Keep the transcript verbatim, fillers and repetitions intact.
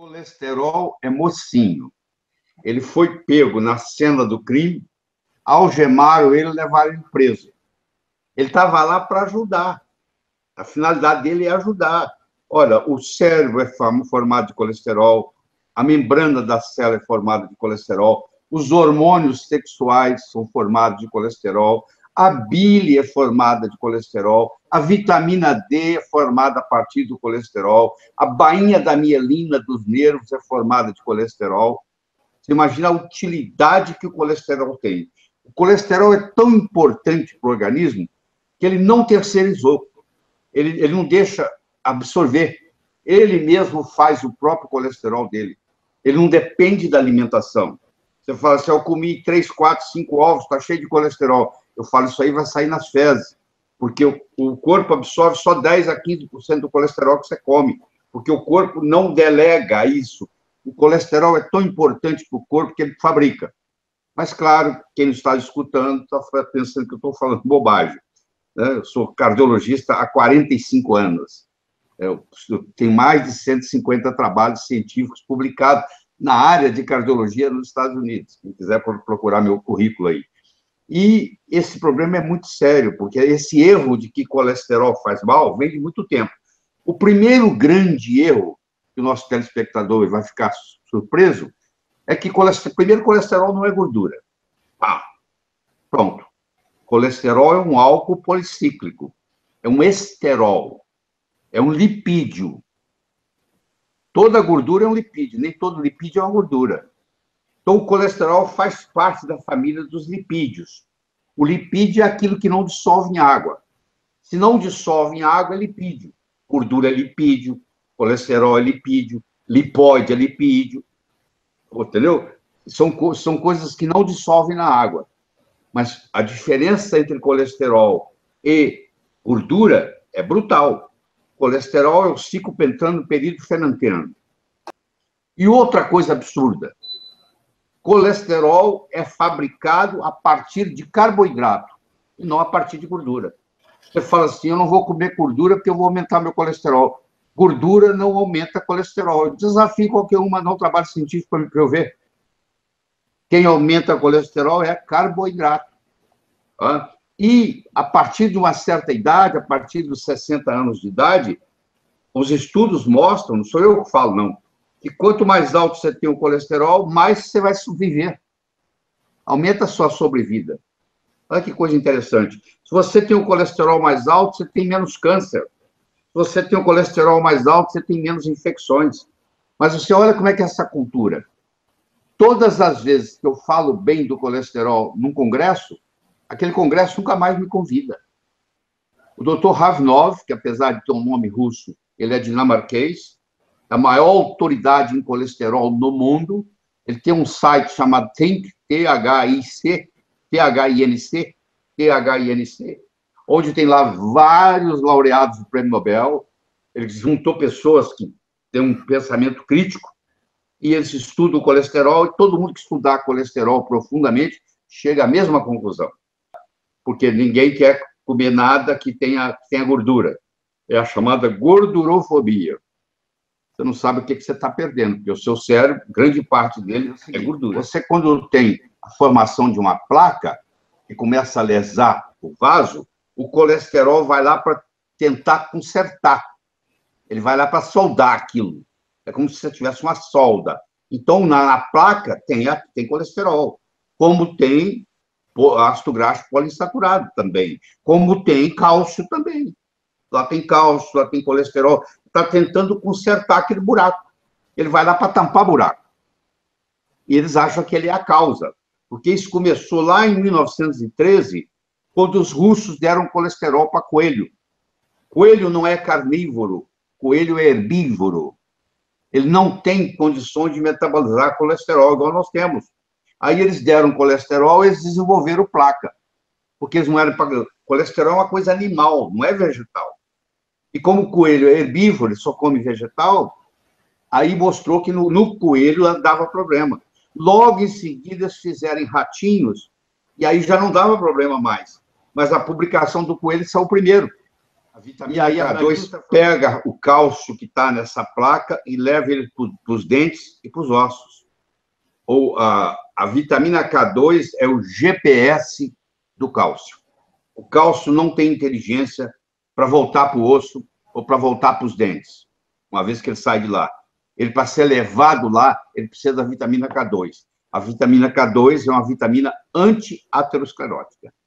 Colesterol é mocinho. Ele foi pego na cena do crime, algemaram ele e levaram ele preso. Ele estava lá para ajudar. A finalidade dele é ajudar. Olha, o cérebro é formado de colesterol, a membrana da célula é formada de colesterol, os hormônios sexuais são formados de colesterol, a bile é formada de colesterol, a vitamina D é formada a partir do colesterol, a bainha da mielina dos nervos é formada de colesterol. Você imagina a utilidade que o colesterol tem. O colesterol é tão importante para o organismo que ele não terceirizou, ele, ele não deixa absorver. Ele mesmo faz o próprio colesterol dele. Ele não depende da alimentação. Você fala assim, eu comi três, quatro, cinco ovos, está cheio de colesterol. Eu falo, isso aí vai sair nas fezes, porque o, o corpo absorve só dez a quinze por cento do colesterol que você come, porque o corpo não delega isso. O colesterol é tão importante para o corpo que ele fabrica. Mas, claro, quem não está escutando está pensando que eu estou falando bobagem. Eu sou cardiologista há quarenta e cinco anos. Eu tenho mais de cento e cinquenta trabalhos científicos publicados na área de cardiologia nos Estados Unidos. Quem quiser procurar meu currículo aí. E esse problema é muito sério, porque esse erro de que colesterol faz mal vem de muito tempo. O primeiro grande erro, que o nosso telespectador vai ficar surpreso, é que colesterol, primeiro, colesterol não é gordura. Ah, pronto. Colesterol é um álcool policíclico, é um esterol, é um lipídio. Toda gordura é um lipídio, nem todo lipídio é uma gordura. Então, o colesterol faz parte da família dos lipídios. O lipídio é aquilo que não dissolve em água. Se não dissolve em água, é lipídio. Gordura é lipídio, colesterol é lipídio, lipóide é lipídio. Entendeu? São, são coisas que não dissolvem na água. Mas a diferença entre colesterol e gordura é brutal. Colesterol é o ciclopentano peridofenanteno. E outra coisa absurda, colesterol é fabricado a partir de carboidrato e não a partir de gordura. Você fala assim, eu não vou comer gordura porque eu vou aumentar meu colesterol. Gordura não aumenta colesterol. Eu desafio qualquer um a mandar um trabalho científico para me ver. Quem aumenta colesterol é carboidrato. Tá? E, a partir de uma certa idade, a partir dos sessenta anos de idade, os estudos mostram, não sou eu que falo, não, que quanto mais alto você tem o colesterol, mais você vai sobreviver. Aumenta a sua sobrevida. Olha que coisa interessante. Se você tem o colesterol mais alto, você tem menos câncer. Se você tem o colesterol mais alto, você tem menos infecções. Mas você olha como é que é essa cultura. Todas as vezes que eu falo bem do colesterol num congresso, aquele congresso nunca mais me convida. O doutor Ravnov, que apesar de ter um nome russo, ele é dinamarquês, a maior autoridade em colesterol no mundo. Ele tem um site chamado Think, T H I C, T H I N C, T H I N C, onde tem lá vários laureados do Prêmio Nobel. Ele juntou pessoas que têm um pensamento crítico e eles estudam o colesterol, e todo mundo que estudar colesterol profundamente chega à mesma conclusão. Porque ninguém quer comer nada que tenha, que tenha gordura. É a chamada gordurofobia. Você não sabe o que você está perdendo, porque o seu cérebro, grande parte dele é gordura. Você, quando tem a formação de uma placa que começa a lesar o vaso, o colesterol vai lá para tentar consertar. Ele vai lá para soldar aquilo. É como se você tivesse uma solda. Então, na, na placa tem, tem colesterol, como tem ácido graxo poliinsaturado também, como tem cálcio também. Lá tem cálcio, lá tem colesterol. Está tentando consertar aquele buraco. Ele vai lá para tampar buraco. E eles acham que ele é a causa. Porque isso começou lá em mil novecentos e treze, quando os russos deram colesterol para coelho. Coelho não é carnívoro, coelho é herbívoro. Ele não tem condições de metabolizar colesterol, igual nós temos. Aí eles deram colesterol e eles desenvolveram placa. Porque eles não eram para... Colesterol é uma coisa animal, não é vegetal. E como o coelho é herbívoro, ele só come vegetal, aí mostrou que no, no coelho dava problema. Logo em seguida, eles fizeram em ratinhos, e aí já não dava problema mais. Mas a publicação do coelho saiu primeiro. E aí a K dois pega o cálcio que está nessa placa e leva ele para os dentes e para os ossos. Ou a, a vitamina K dois é o G P S do cálcio. O cálcio não tem inteligência para voltar para o osso ou para voltar para os dentes, uma vez que ele sai de lá. Ele, para ser levado lá, ele precisa da vitamina K dois. A vitamina K dois é uma vitamina anti-aterosclerótica.